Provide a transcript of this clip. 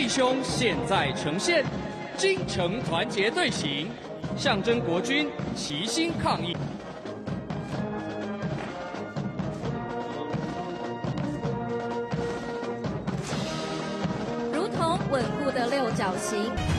兄现在呈现，京城团结队形，象征国军齐心抗疫。 如同稳固的六角形。